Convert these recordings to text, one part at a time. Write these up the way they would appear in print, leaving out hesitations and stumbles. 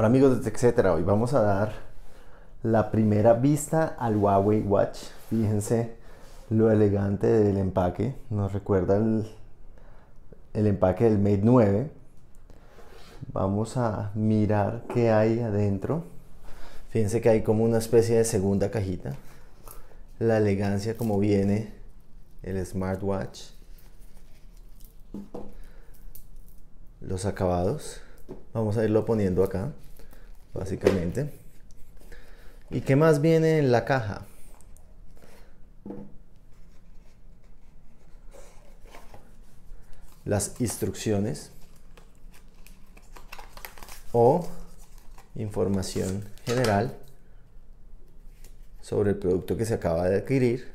Hola amigos de TechCetera, hoy vamos a dar la primera vista al Huawei Watch. Fíjense lo elegante del empaque, nos recuerda el empaque del Mate 9. Vamos a mirar qué hay adentro. Fíjense que hay como una especie de segunda cajita. La elegancia como viene el smartwatch. Los acabados. Vamos a irlo poniendo acá, básicamente. ¿Y qué más viene en la caja? Las instrucciones o información general sobre el producto que se acaba de adquirir,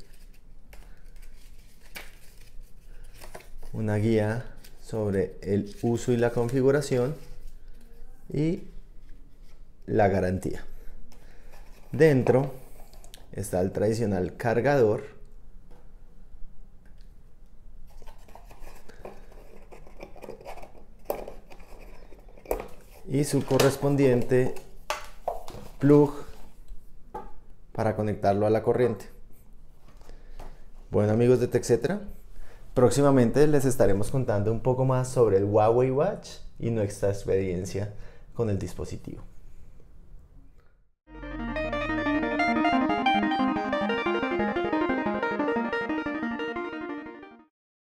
una guía sobre el uso y la configuración y la garantía. Dentro está el tradicional cargador y su correspondiente plug para conectarlo a la corriente. Bueno amigos de TechCetera, próximamente les estaremos contando un poco más sobre el Huawei Watch y nuestra experiencia con el dispositivo.